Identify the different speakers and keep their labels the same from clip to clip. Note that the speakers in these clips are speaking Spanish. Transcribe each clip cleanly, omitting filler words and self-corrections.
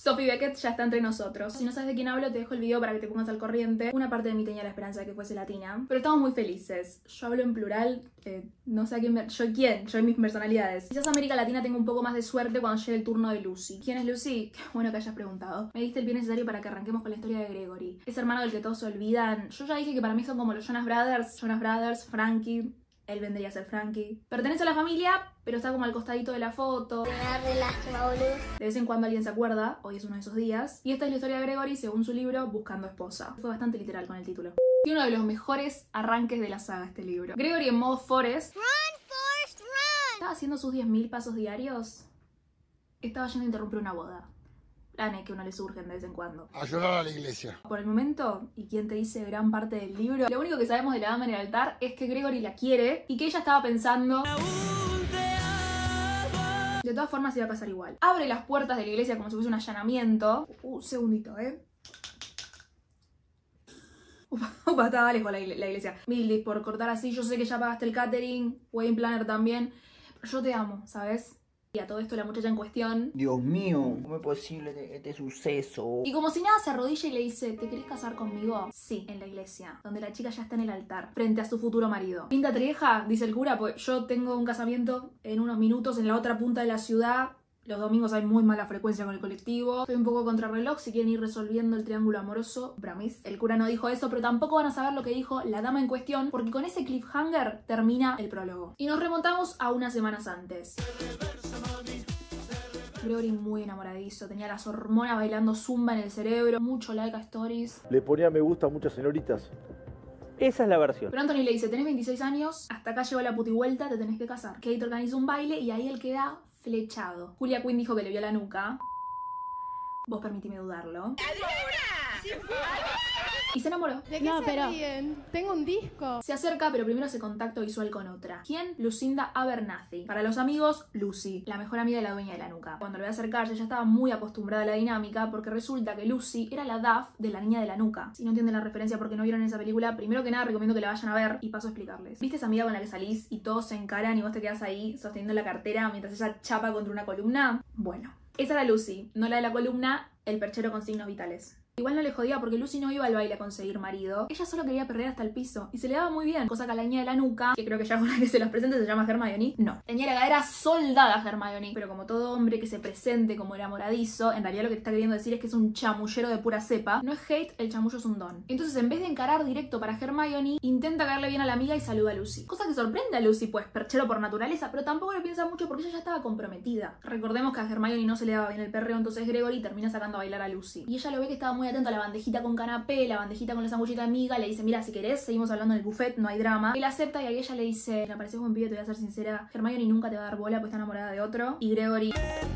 Speaker 1: Sophie Beckett ya está entre nosotros. Si no sabes de quién hablo, te dejo el video para que te pongas al corriente. Una parte de mí tenía la esperanza de que fuese latina, pero estamos muy felices. Yo hablo en plural, no sé a quién yo y mis personalidades. Quizás América Latina tenga un poco más de suerte cuando llegue el turno de Lucy. ¿Quién es Lucy? Qué bueno que hayas preguntado. Me diste el pie necesario para que arranquemos con la historia de Gregory. Es hermano del que todos se olvidan. Yo ya dije que para mí son como los Jonas Brothers, Frankie. Él vendría a ser Frankie. Pertenece a la familia, pero está como al costadito de la foto. De vez en cuando alguien se acuerda, hoy es uno de esos días. Y esta es la historia de Gregory según su libro Buscando esposa. Fue bastante literal con el título. Y uno de los mejores arranques de la saga este libro. Gregory en modo Forrest. ¡Run, Forrest, run! Estaba haciendo sus 10.000 pasos diarios. Estaba yendo a interrumpir una boda. Planes que a uno le surgen de vez en cuando.
Speaker 2: Ayudar a la iglesia.
Speaker 1: Por el momento, y quien te dice gran parte del libro, lo único que sabemos de la dama en el altar es que Gregory la quiere y que ella estaba pensando... De todas formas iba a pasar igual. Abre las puertas de la iglesia como si fuese un allanamiento. Segundito, Upa, estaba lejos la iglesia. Mildis, por cortar así, yo sé que ya pagaste el catering, wedding planner también, pero yo te amo, ¿sabes? Y a todo esto la muchacha en cuestión...
Speaker 3: Dios mío, ¿cómo es posible este suceso?
Speaker 1: Y como si nada se arrodilla y le dice, ¿te querés casar conmigo? Sí, en la iglesia, donde la chica ya está en el altar, frente a su futuro marido. Pinta treja, dice el cura, pues yo tengo un casamiento en unos minutos en la otra punta de la ciudad. Los domingos hay muy mala frecuencia con el colectivo. Estoy un poco contrarreloj si quieren ir resolviendo el triángulo amoroso. Bramis. El cura no dijo eso, pero tampoco van a saber lo que dijo la dama en cuestión, porque con ese cliffhanger termina el prólogo. Y nos remontamos a unas semanas antes. Gregory muy enamoradizo, tenía las hormonas bailando zumba en el cerebro, mucho like a stories.
Speaker 4: Le ponía me gusta a muchas señoritas. Esa es la versión.
Speaker 1: Pero Anthony le dice, tenés 26 años, hasta acá llegó la putivuelta, te tenés que casar. Kate organiza un baile y ahí él queda flechado. Julia Quinn dijo que le vio la nuca. Vos permitime dudarlo. Y se enamoró.
Speaker 5: ¿De qué se ríen? Tengo un disco.
Speaker 1: Se acerca, pero primero hace contacto visual con otra. ¿Quién? Lucinda Abernathy. Para los amigos, Lucy, la mejor amiga de la dueña de la nuca. Cuando le ve acercarse, ya estaba muy acostumbrada a la dinámica, porque resulta que Lucy era la Duff de la niña de la nuca. Si no entienden la referencia porque no vieron esa película, primero que nada recomiendo que la vayan a ver y paso a explicarles. ¿Viste esa amiga con la que salís y todos se encaran y vos te quedás ahí sosteniendo la cartera mientras ella chapa contra una columna? Bueno, esa era Lucy, no la de la columna, el perchero con signos vitales. Igual no le jodía porque Lucy no iba al baile a conseguir marido. Ella solo quería perrear hasta el piso. Y se le daba muy bien. Cosa que a la niña de la nuca, que creo que ya alguna vez se los presente, se llama Hermione. No. Tenía la cadera soldada Hermione. Pero como todo hombre que se presente como enamoradizo, en realidad lo que te está queriendo decir es que es un chamullero de pura cepa. No es hate, el chamullo es un don. Entonces en vez de encarar directo para Hermione, intenta caerle bien a la amiga y saluda a Lucy. Cosa que sorprende a Lucy, pues perchero por naturaleza, pero tampoco lo piensa mucho porque ella ya estaba comprometida. Recordemos que a Hermione no se le daba bien el perreo, entonces Gregory termina sacando a bailar a Lucy. Y ella lo ve que estaba muy atenta a la bandejita con canapé, la bandejita con la sanguchita amiga, le dice, mira, si querés, seguimos hablando en el buffet, no hay drama. Él acepta y ahí ella le dice, me pareces buen pibe, te voy a ser sincera, Hermione nunca te va a dar bola porque está enamorada de otro. Y Gregory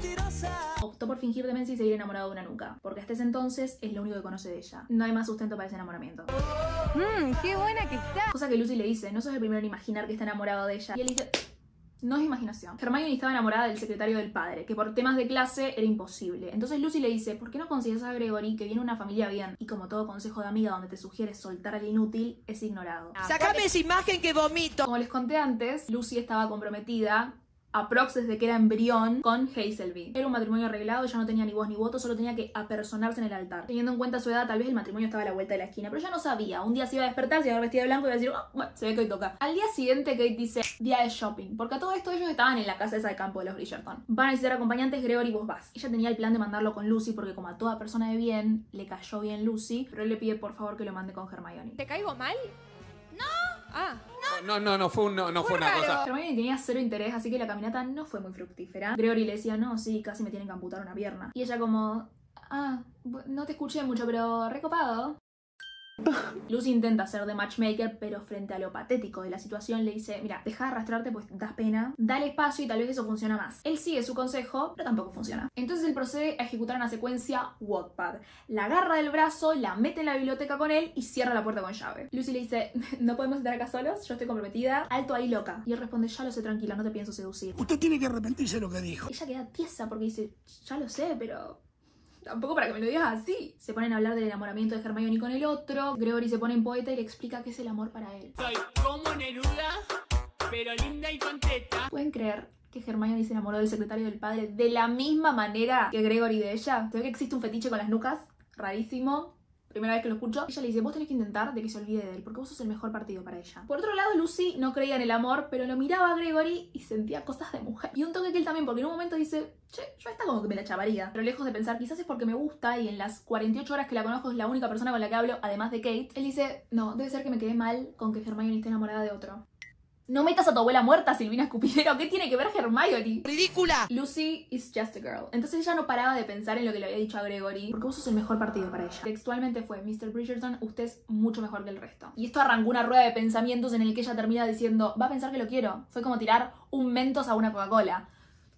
Speaker 1: optó por fingir demencia y seguir enamorado de una nuca, porque hasta ese entonces es lo único que conoce de ella. No hay más sustento para ese enamoramiento.
Speaker 5: ¡Qué buena que está!
Speaker 1: Cosa que Lucy le dice, no sos el primero en imaginar que está enamorado de ella. Y él dice, no es imaginación. Hermione estaba enamorada del secretario del padre, que por temas de clase era imposible. Entonces Lucy le dice, ¿por qué no consigues a Gregory, que viene de una familia bien? Y como todo consejo de amiga donde te sugieres soltar al inútil, es ignorado.
Speaker 6: ¡Sácame esa imagen que vomito!
Speaker 1: Como les conté antes, Lucy estaba comprometida aprox desde que era embrión con Hazelby. Era un matrimonio arreglado, ella no tenía ni voz ni voto, solo tenía que apersonarse en el altar. Teniendo en cuenta su edad, tal vez el matrimonio estaba a la vuelta de la esquina, pero ella no sabía. Un día se iba a despertar, se iba a ver vestida de blanco y iba a decir, oh, bueno, se ve que hoy toca. Al día siguiente Kate dice, día de shopping, porque a todo esto ellos estaban en la casa esa de campo de los Bridgerton. Van a necesitar acompañantes, Gregory, vos vas. Ella tenía el plan de mandarlo con Lucy, porque como a toda persona de bien, le cayó bien Lucy, pero él le pide por favor que lo mande con Hermione.
Speaker 5: ¿Te caigo mal? ¡No! Ah.
Speaker 7: No fue una cosa.
Speaker 1: Hermione tenía cero interés, así que la caminata no fue muy fructífera. Gregory le decía, no, sí, casi me tienen que amputar una pierna. Y ella como, no te escuché mucho, pero recopado. Lucy intenta hacer de matchmaker, pero frente a lo patético de la situación le dice, mira, deja de arrastrarte pues das pena, dale espacio y tal vez eso funciona más. Él sigue su consejo, pero tampoco funciona. Entonces él procede a ejecutar una secuencia Wattpad. La agarra del brazo, la mete en la biblioteca con él y cierra la puerta con llave. Lucy le dice, no podemos estar acá solos, yo estoy comprometida, alto ahí loca. Y él responde, ya lo sé, tranquila, no te pienso seducir.
Speaker 2: Usted tiene que arrepentirse de lo que dijo.
Speaker 1: Ella queda tiesa porque dice, ya lo sé, pero tampoco para que me lo digas así. Se ponen a hablar del enamoramiento de Hermione con el otro. Gregory se pone en poeta y le explica qué es el amor para él.
Speaker 6: Soy como Neruda, pero linda y con teta.
Speaker 1: ¿Pueden creer que Hermione se enamoró del secretario del padre de la misma manera que Gregory de ella. Se ve que existe un fetiche con las nucas, rarísimo. Primera vez que lo escucho. Ella le dice, vos tenés que intentar de que se olvide de él, porque vos sos el mejor partido para ella. Por otro lado, Lucy no creía en el amor, pero lo miraba a Gregory y sentía cosas de mujer. Y un toque que él también, porque en un momento dice, che, yo a esta como que me la chavaría. Pero lejos de pensar, quizás es porque me gusta y en las 48 horas que la conozco es la única persona con la que hablo, además de Kate, él dice, no, debe ser que me quedé mal con que Hermione esté enamorada de otro. No metas a tu abuela muerta, Silvina Escupidero. ¿Qué tiene que ver Hermione?
Speaker 6: ¡Ridícula!
Speaker 1: Lucy is just a girl. Entonces ella no paraba de pensar en lo que le había dicho a Gregory, porque vos sos el mejor partido para ella. Textualmente fue, Mr. Bridgerton, usted es mucho mejor que el resto. Y esto arrancó una rueda de pensamientos en el que ella termina diciendo, va a pensar que lo quiero. Fue como tirar un Mentos a una Coca-Cola.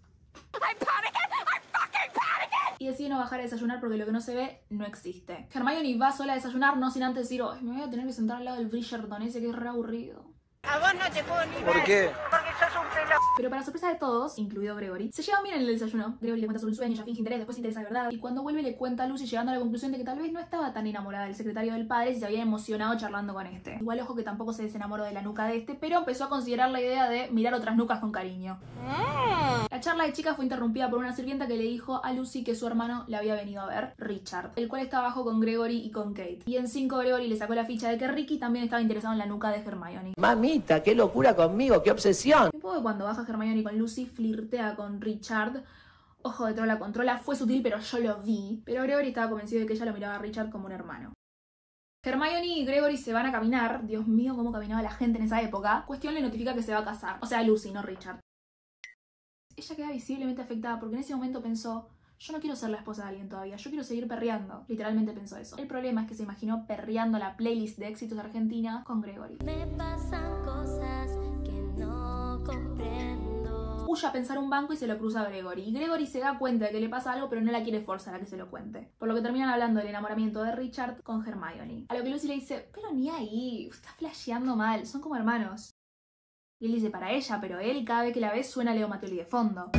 Speaker 1: Y decide no bajar a desayunar porque lo que no se ve no existe. Hermione va sola a desayunar, no sin antes decir, me voy a tener que sentar al lado del Bridgerton ese que es re aburrido.
Speaker 6: A vos no te puedo ni
Speaker 3: ¿Por qué?
Speaker 6: porque sos un pelón.
Speaker 1: Pero para sorpresa de todos, incluido Gregory, se llevan bien en el desayuno. Gregory le cuenta sobre un sueño, ella finge interés, después se interesa de verdad. Y cuando vuelve le cuenta a Lucy llegando a la conclusión de que tal vez no estaba tan enamorada del secretario del padre y se había emocionado charlando con este. Igual ojo que tampoco se desenamoró de la nuca de este, pero empezó a considerar la idea de mirar otras nucas con cariño. La charla de chicas fue interrumpida por una sirvienta que le dijo a Lucy que su hermano la había venido a ver, Richard, el cual estaba abajo con Gregory y con Kate. Y en 5 Gregory le sacó la ficha de que Ricky también estaba interesado en la nuca de Hermione.
Speaker 3: Mamita, qué locura conmigo, qué obsesión.
Speaker 1: Un poco que cuando baja Hermione con Lucy flirtea con Richard. Ojo de trola controla, fue sutil pero yo lo vi. Pero Gregory estaba convencido de que ella lo miraba a Richard como un hermano. Hermione y Gregory se van a caminar. Dios mío, cómo caminaba la gente en esa época. Cuestión le notifica que se va a casar. O sea, Lucy, no Richard. Ella queda visiblemente afectada porque en ese momento pensó, yo no quiero ser la esposa de alguien todavía, yo quiero seguir perreando. Literalmente pensó eso. El problema es que se imaginó perreando la playlist de éxitos de Argentina con Gregory.
Speaker 8: Me pasan cosas que no comprendo.
Speaker 1: Huye a pensar un banco y se lo cruza a Gregory. Y Gregory se da cuenta de que le pasa algo, pero no la quiere forzar a que se lo cuente. Por lo que terminan hablando del enamoramiento de Richard con Hermione. A lo que Lucy le dice, pero ni ahí, está flasheando mal, son como hermanos. Y él dice, para ella, pero él cada vez que la ve suena Leo Mattioli de fondo.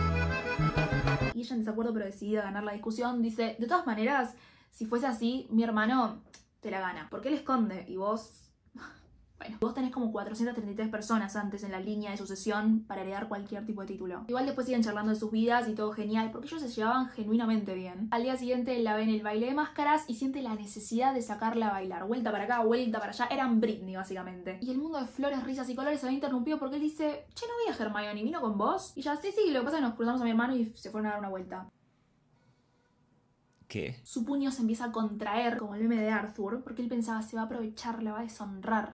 Speaker 1: Y ella en desacuerdo pero decidida a ganar la discusión, dice, de todas maneras, si fuese así, mi hermano te la gana. Porque él esconde y vos... Bueno, vos tenés como 433 personas antes en la línea de sucesión para heredar cualquier tipo de título. Igual después siguen charlando de sus vidas y todo genial, porque ellos se llevaban genuinamente bien. Al día siguiente la ve en el baile de máscaras y siente la necesidad de sacarla a bailar. Vuelta para acá, vuelta para allá. Eran Britney, básicamente. Y el mundo de flores, risas y colores se había interrumpido porque él dice, che, no vi a Hermione, ¿vino con vos? Y ya, sí, lo que pasa es que nos cruzamos a mi hermano y se fueron a dar una vuelta.
Speaker 9: ¿Qué?
Speaker 1: Su puño se empieza a contraer, como el meme de Arthur, porque él pensaba, se va a aprovechar, le va a deshonrar.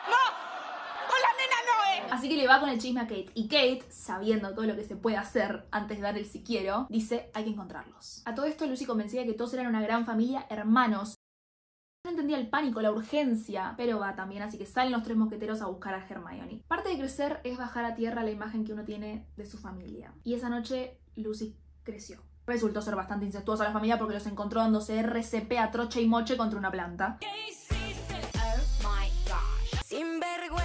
Speaker 1: Así que le va con el chisme a Kate. Y Kate, sabiendo todo lo que se puede hacer antes de dar el si quiero, dice, hay que encontrarlos. A todo esto Lucy convencida de que todos eran una gran familia, hermanos. No entendía el pánico, la urgencia, pero va también, así que salen los 3 mosqueteros a buscar a Hermione. Parte de crecer es bajar a tierra la imagen que uno tiene de su familia. Y esa noche Lucy creció. Resultó ser bastante incestuosa la familia porque los encontró dándose RCP a troche y moche contra una planta.
Speaker 8: Oh my gosh. Sinvergüenza.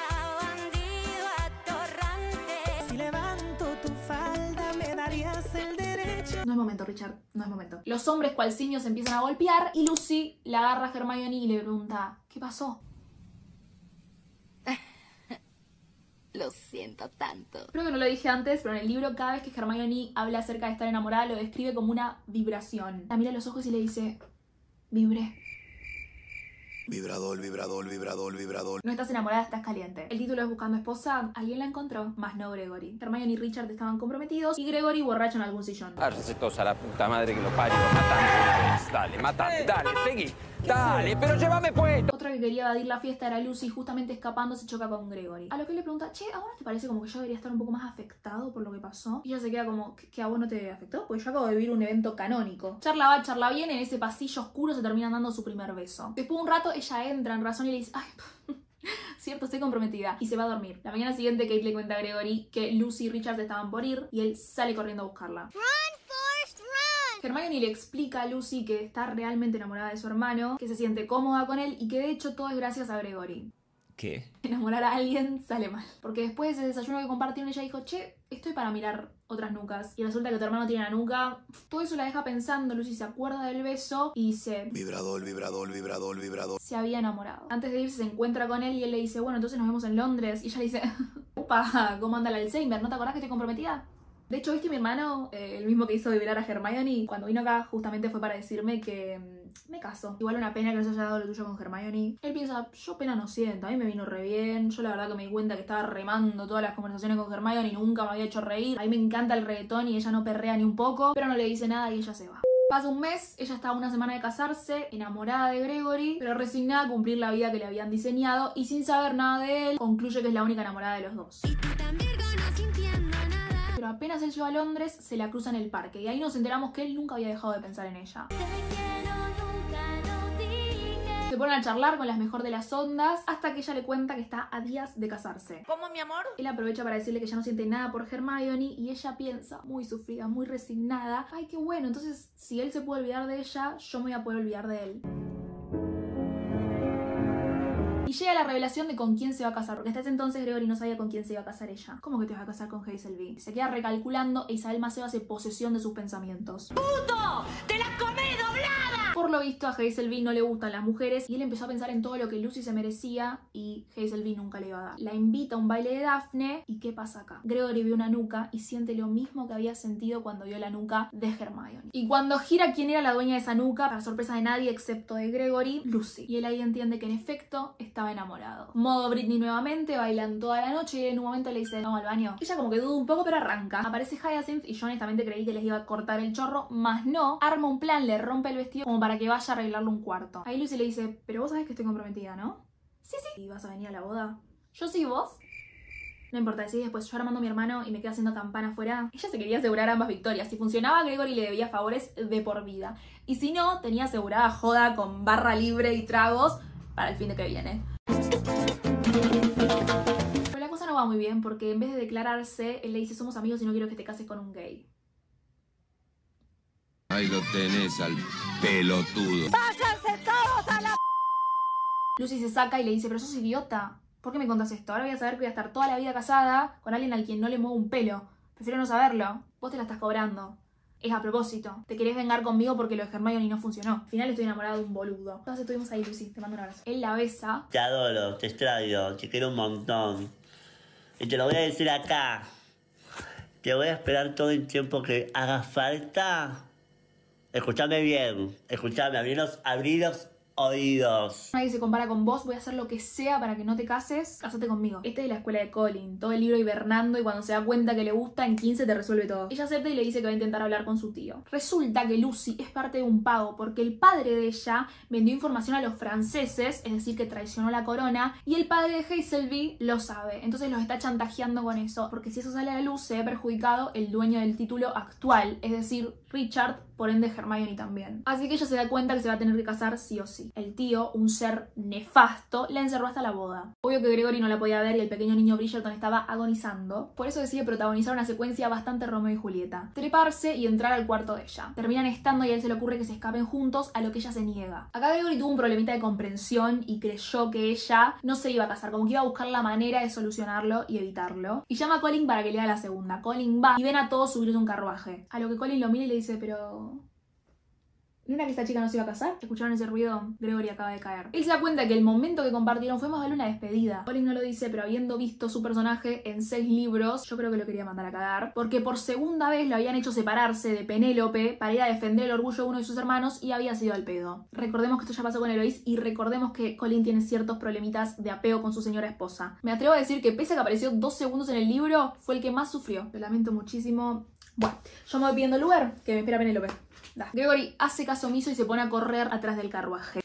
Speaker 1: No es momento, Richard, no es momento. Los hombres cual simios se empiezan a golpear y Lucy la agarra a Hermione y le pregunta, ¿qué pasó?
Speaker 8: Lo siento tanto.
Speaker 1: Creo que no lo dije antes, pero en el libro cada vez que Hermione habla acerca de estar enamorada lo describe como una vibración. La mira a los ojos y le dice, vibré.
Speaker 2: Vibrador, vibrador, vibrador, vibrador.
Speaker 1: No estás enamorada, estás caliente. El título es Buscando esposa. Alguien la encontró, más no Gregory. Hermione y Richard estaban comprometidos y Gregory borracho en algún sillón.
Speaker 9: Todos a la puta madre que lo parió. Matame, dale, matame, dale, seguí. Dale, pero llévame pues.
Speaker 1: Otra que quería evadir la fiesta era Lucy, justamente escapando se choca con Gregory. A lo que él le pregunta, che, ¿a vos no te parece como que yo debería estar un poco más afectado por lo que pasó? Y ella se queda como, ¿que a vos no te afectó? Pues yo acabo de vivir un evento canónico. Charla va, charla viene, en ese pasillo oscuro se terminan dando su primer beso. Después de un rato ella entra en razón y le dice, ay, cierto, estoy comprometida. Y se va a dormir. La mañana siguiente Kate le cuenta a Gregory que Lucy y Richard estaban por ir y él sale corriendo a buscarla. Hermione le explica a Lucy que está realmente enamorada de su hermano, que se siente cómoda con él y que de hecho todo es gracias a Gregory.
Speaker 9: ¿Qué?
Speaker 1: Enamorar a alguien sale mal. Porque después de ese desayuno que compartieron ella dijo, che, estoy para mirar otras nucas. Y resulta que tu hermano tiene una nuca. Todo eso la deja pensando. Lucy se acuerda del beso y dice,
Speaker 2: Vibrador, vibrador, vibrador, vibrador.
Speaker 1: se había enamorado. Antes de irse se encuentra con él y él le dice, bueno, entonces nos vemos en Londres. Y ella le dice, upa, ¿cómo anda el Alzheimer? ¿No te acordás que estoy comprometida? De hecho, ¿viste mi hermano? El mismo que hizo vibrar a Hermione, cuando vino acá justamente fue para decirme que me caso. Igual una pena que no se haya dado lo tuyo con Hermione. Él piensa, yo pena no siento, a mí me vino re bien. Yo la verdad que me di cuenta que estaba remando todas las conversaciones con Hermione y nunca me había hecho reír. A mí me encanta el reggaetón y ella no perrea ni un poco, pero no le dice nada y ella se va. Pasa un mes, ella está a una semana de casarse, enamorada de Gregory, pero resignada a cumplir la vida que le habían diseñado y sin saber nada de él, concluye que es la única enamorada de los dos. Pero apenas él llega a Londres, se la cruza en el parque y ahí nos enteramos que él nunca había dejado de pensar en ella. Se ponen a charlar con las mejor de las ondas hasta que ella le cuenta que está a días de casarse.
Speaker 6: ¿Cómo, mi amor?
Speaker 1: Él aprovecha para decirle que ya no siente nada por Hermione y ella piensa, muy sufrida, muy resignada, ay, qué bueno, entonces si él se puede olvidar de ella, yo me voy a poder olvidar de él. Y llega la revelación de con quién se va a casar, porque hasta ese entonces Gregory no sabía con quién se iba a casar ella. ¿Cómo que te vas a casar con Hazel-B? Se queda recalculando e Isabel Maceo hace posesión de sus pensamientos.
Speaker 6: ¡Puto! ¡Te la comé doblada!
Speaker 1: Por lo visto a Hazel-B no le gustan las mujeres y él empezó a pensar en todo lo que Lucy se merecía y Hazel-B nunca le iba a dar. La invita a un baile de Daphne y ¿qué pasa acá? Gregory ve una nuca y siente lo mismo que había sentido cuando vio la nuca de Hermione. Y cuando gira quién era la dueña de esa nuca, para sorpresa de nadie excepto de Gregory, Lucy. Y él ahí entiende que en efecto estaba enamorado. Modo Britney nuevamente, bailan toda la noche y en un momento le dice vamos al baño. Ella como que duda un poco pero arranca. Aparece Hyacinth y yo honestamente creí que les iba a cortar el chorro, más no. Arma un plan, le rompe el vestido como para que vaya a arreglarle un cuarto. Ahí Lucy le dice, pero vos sabés que estoy comprometida, ¿no? Sí, sí. ¿Y vas a venir a la boda? Yo sí, ¿vos? No importa, decís después, yo armando a mi hermano y me quedo haciendo campana afuera. Ella se quería asegurar ambas victorias. Si funcionaba, Gregory le debía favores de por vida. Y si no, tenía asegurada joda con barra libre y tragos para el fin de que viene. Pero la cosa no va muy bien porque en vez de declararse, él le dice somos amigos y no quiero que te cases con un gay.
Speaker 2: Ahí lo tenés al pelotudo.
Speaker 6: ¡Váyanse todos a la...
Speaker 1: Lucy se saca y le dice, pero sos idiota. ¿Por qué me contás esto? Ahora voy a saber que voy a estar toda la vida casada con alguien al quien no le muevo un pelo. Prefiero no saberlo. Vos te la estás cobrando. Es a propósito. Te querés vengar conmigo porque lo de Hermione no funcionó. Al final estoy enamorada de un boludo. Entonces estuvimos ahí, Lucy. Te mando un abrazo. Él la besa.
Speaker 10: Te adoro, te extraño, te quiero un montón. Y te lo voy a decir acá. Te voy a esperar todo el tiempo que haga falta. Escuchame bien. Escuchame, abrí los oídos.
Speaker 1: Nadie se compara con vos, voy a hacer lo que sea para que no te cases, cásate conmigo. Esta es la escuela de Colin, todo el libro hibernando y cuando se da cuenta que le gusta, en 15 te resuelve todo. Ella acepta y le dice que va a intentar hablar con su tío. Resulta que Lucy es parte de un pago porque el padre de ella vendió información a los franceses, es decir, que traicionó la corona, y el padre de Hazel-B lo sabe, entonces los está chantajeando con eso, porque si eso sale a la luz se ve perjudicado el dueño del título actual, es decir, Richard, por ende Hermione también. Así que ella se da cuenta que se va a tener que casar sí o sí. El tío, un ser nefasto, la encerró hasta la boda. Obvio que Gregory no la podía ver y el pequeño niño Bridgerton estaba agonizando. Por eso decide protagonizar una secuencia bastante Romeo y Julieta. Treparse y entrar al cuarto de ella. Terminan estando y a él se le ocurre que se escapen juntos, a lo que ella se niega. Acá Gregory tuvo un problemita de comprensión y creyó que ella no se iba a casar, como que iba a buscar la manera de solucionarlo y evitarlo. Y llama a Colin para que le haga la segunda. Colin va y ven a todos subirse un carruaje. A lo que Colin lo mira y le dice, pero... ¿no era que esta chica no se iba a casar? ¿Escucharon ese ruido? Gregory acaba de caer. Él se da cuenta que el momento que compartieron fue más vale una despedida. Colin no lo dice, pero habiendo visto su personaje en 6 libros, yo creo que lo quería mandar a cagar. Porque por segunda vez lo habían hecho separarse de Penélope para ir a defender el orgullo de uno de sus hermanos y había sido al pedo. Recordemos que esto ya pasó con Eloise y recordemos que Colin tiene ciertos problemitas de apego con su señora esposa. Me atrevo a decir que pese a que apareció 2 segundos en el libro, fue el que más sufrió. Lo lamento muchísimo. Bueno, yo me voy pidiendo el lugar, que me espera Penélope. Da. Gregory hace caso omiso y se pone a correr atrás del carruaje.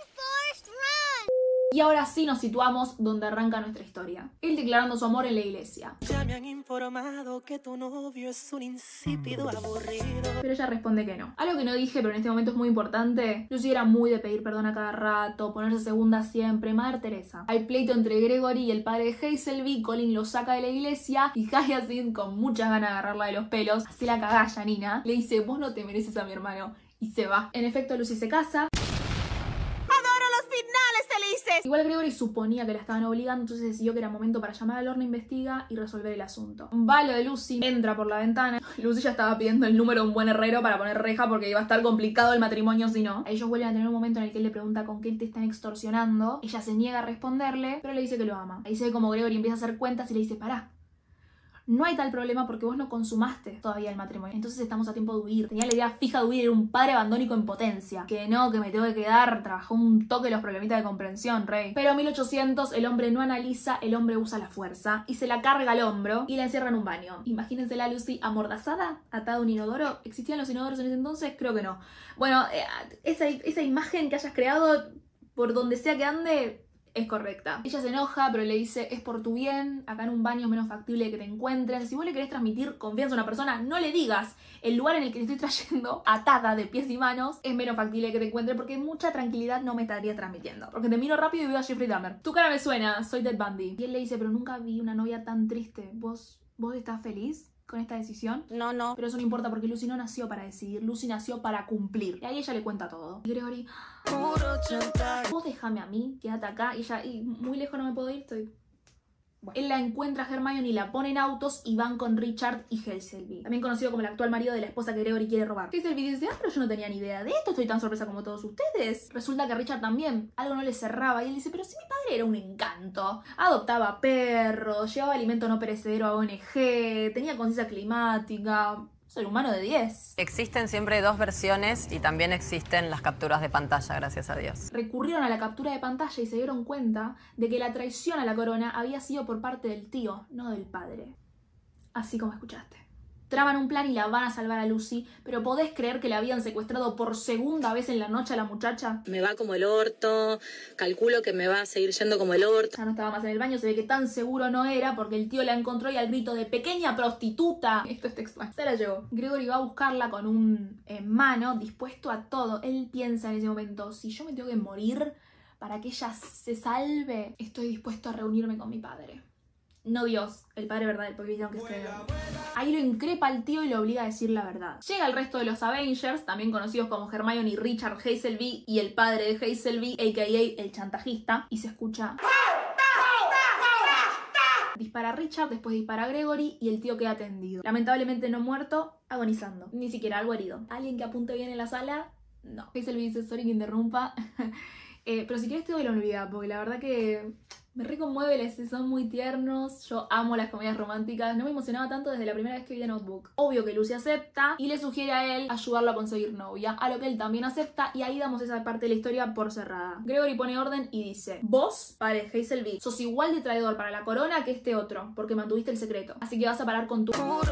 Speaker 1: Y ahora sí nos situamos donde arranca nuestra historia. Él declarando su amor en la iglesia.
Speaker 11: Ya me han informado que tu novio es un insípido aburrido.
Speaker 1: Pero ella responde que no. Algo que no dije, pero en este momento es muy importante. Lucy era muy de pedir perdón a cada rato, ponerse segunda siempre, Madre Teresa. Hay pleito entre Gregory y el padre de Hazel-B, Colin lo saca de la iglesia y Hyacinth, con muchas ganas de agarrarla de los pelos, hace la cagalla, Nina. Le dice, vos no te mereces a mi hermano. Y se va. En efecto, Lucy se casa. Igual Gregory suponía que la estaban obligando, entonces decidió que era momento para llamar a Lorne, investiga y resolver el asunto. Va lo de Lucy, entra por la ventana. Lucy ya estaba pidiendo el número de un buen herrero para poner reja porque iba a estar complicado el matrimonio si no. Ellos vuelven a tener un momento en el que él le pregunta con qué te están extorsionando. Ella se niega a responderle, pero le dice que lo ama. Ahí se ve como Gregory empieza a hacer cuentas y le dice, pará, no hay tal problema porque vos no consumaste todavía el matrimonio. Entonces estamos a tiempo de huir. Tenía la idea fija de huir, era un padre abandónico en potencia. Que no, que me tengo que quedar, trabajó un toque los problemitas de comprensión, rey. Pero en 1800 el hombre no analiza, el hombre usa la fuerza y se la carga al hombro y la encierra en un baño. Imagínense la Lucy amordazada, atada a un inodoro. ¿Existían los inodoros en ese entonces? Creo que no. Bueno, esa imagen que hayas creado, por donde sea que ande, es correcta. Ella se enoja, pero le dice, es por tu bien, acá en un baño es menos factible que te encuentren. Si vos le querés transmitir confianza a una persona, no le digas, el lugar en el que te estoy trayendo, atada de pies y manos, es menos factible que te encuentren, porque mucha tranquilidad no me estaría transmitiendo. Porque te miro rápido y veo a Jeffrey Dahmer. Tu cara me suena, soy Ted Bundy. Y él le dice, pero nunca vi una novia tan triste. ¿Vos estás feliz con esta decisión?
Speaker 8: No.
Speaker 1: Pero eso no importa porque Lucy no nació para decidir, Lucy nació para cumplir. Y ahí ella le cuenta todo. Y Gregory, vos déjame a mí, quédate acá. Y ella, muy lejos no me puedo ir, estoy... Bueno. Él la encuentra a Hermione y la pone en autos y van con Richard y Hazelby, también conocido como el actual marido de la esposa que Gregory quiere robar. Hazelby dice, pero yo no tenía ni idea de esto, estoy tan sorpresa como todos ustedes. Resulta que a Richard también algo no le cerraba y él dice, pero si mi padre era un encanto, adoptaba perros, llevaba alimento no perecedero a ONG, tenía conciencia climática... Soy humano de 10.
Speaker 12: Existen siempre dos versiones y también existen las capturas de pantalla, gracias a Dios.
Speaker 1: Recurrieron a la captura de pantalla y se dieron cuenta de que la traición a la corona había sido por parte del tío, no del padre. Así como escuchaste. Traman un plan y la van a salvar a Lucy, pero ¿podés creer que la habían secuestrado por segunda vez en la noche a la muchacha?
Speaker 13: Me va como el orto, calculo que me va a seguir yendo como el orto.
Speaker 1: Ya no estaba más en el baño, se ve que tan seguro no era porque el tío la encontró y al grito de ¡pequeña prostituta! Esto es textual. Se la llevó. Gregory va a buscarla con un en mano, dispuesto a todo. Él piensa en ese momento, si yo me tengo que morir para que ella se salve, estoy dispuesto a reunirme con mi padre. No Dios, el padre verdadero, porque vieron que ahí lo increpa al tío y lo obliga a decir la verdad. Llega el resto de los Avengers, también conocidos como Hermione, Richard, Hazelby y el padre de Hazelby, a.k.a. el chantajista, y se escucha... Dispara a Richard, después dispara a Gregory y el tío queda tendido. Lamentablemente no muerto, agonizando. Ni siquiera algo herido. ¿Alguien que apunte bien en la sala? No. Hazelby dice, sorry que interrumpa. Pero si quieres te doy la olvida, porque la verdad que... me reconmueve, son muy tiernos, yo amo las comedias románticas, no me emocionaba tanto desde la primera vez que vi The Notebook. Obvio que Lucy acepta y le sugiere a él ayudarlo a conseguir novia, a lo que él también acepta y ahí damos esa parte de la historia por cerrada. Gregory pone orden y dice, vos, padre Hazelby, sos igual de traidor para la corona que este otro, porque mantuviste el secreto, así que vas a parar con tu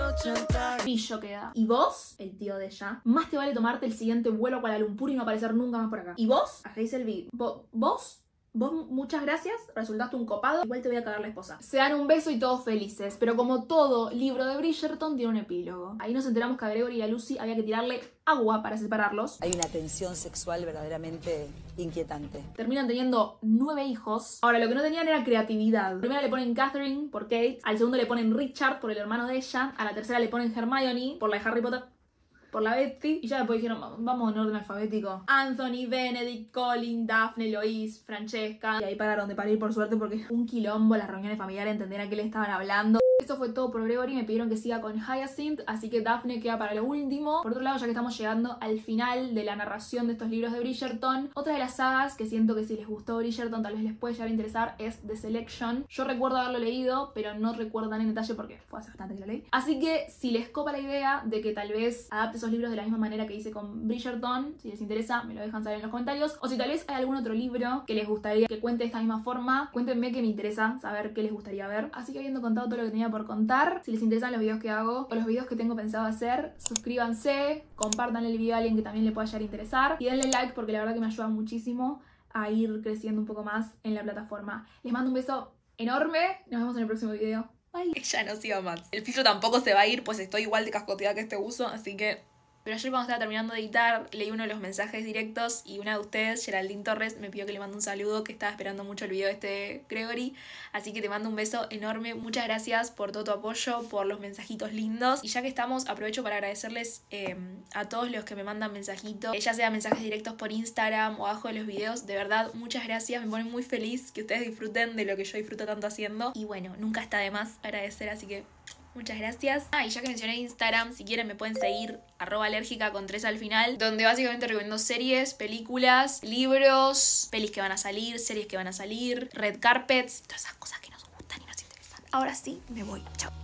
Speaker 1: pillo queda. Y vos, el tío de ella, más te vale tomarte el siguiente vuelo a Kuala Lumpur y no aparecer nunca más por acá. Y vos, a Hazelby, vos, muchas gracias, resultaste un copado, igual te voy a cagar la esposa. Se dan un beso y todos felices, pero como todo libro de Bridgerton tiene un epílogo. Ahí nos enteramos que a Gregory y a Lucy había que tirarle agua para separarlos.
Speaker 14: Hay una tensión sexual verdaderamente inquietante.
Speaker 1: Terminan teniendo 9 hijos. Ahora, lo que no tenían era creatividad. Primero le ponen Catherine por Kate, al segundo le ponen Richard por el hermano de ella, a la tercera le ponen Hermione por la de Harry Potter, por la Betty, y ya después dijeron, vamos en orden alfabético. Anthony, Benedict, Colin, Daphne, Lois, Francesca. Y ahí pararon de parir por suerte porque un quilombo las reuniones familiares, entender a qué le estaban hablando. Eso fue todo por Gregory, me pidieron que siga con Hyacinth, así que Daphne queda para lo último. Por otro lado, ya que estamos llegando al final de la narración de estos libros de Bridgerton, otra de las sagas que siento que si les gustó Bridgerton tal vez les puede llegar a interesar es The Selection. Yo recuerdo haberlo leído, pero no recuerdo tan en detalle porque fue hace bastante que lo leí. Así que si les copa la idea de que tal vez adapte esos libros de la misma manera que hice con Bridgerton, si les interesa me lo dejan saber en los comentarios. O si tal vez hay algún otro libro que les gustaría que cuente de esta misma forma, cuéntenme, que me interesa saber qué les gustaría ver. Así que habiendo contado todo lo que tenía por contar, si les interesan los videos que hago o los videos que tengo pensado hacer, suscríbanse, compartan el video a alguien que también le pueda llegar a interesar y denle like porque la verdad que me ayuda muchísimo a ir creciendo un poco más en la plataforma. Les mando un beso enorme, nos vemos en el próximo video. Bye.
Speaker 15: Ya no sigo más. El filtro tampoco se va a ir, pues estoy igual de cascoteada que este uso, así que... Pero ayer cuando estaba terminando de editar, leí uno de los mensajes directos y una de ustedes, Geraldine Torres, me pidió que le mande un saludo, que estaba esperando mucho el video de este Gregory. Así que te mando un beso enorme. Muchas gracias por todo tu apoyo, por los mensajitos lindos. Y ya que estamos, aprovecho para agradecerles a todos los que me mandan mensajitos, ya sea mensajes directos por Instagram o abajo de los videos. De verdad, muchas gracias. Me pone muy feliz que ustedes disfruten de lo que yo disfruto tanto haciendo. Y bueno, nunca está de más agradecer, así que... muchas gracias. Y ya que mencioné Instagram, si quieren me pueden seguir @alérgica con 3 al final, donde básicamente recomiendo series, películas, libros, pelis que van a salir, series que van a salir, red carpets, todas esas cosas que nos gustan y nos interesan. Ahora sí, me voy. Chao.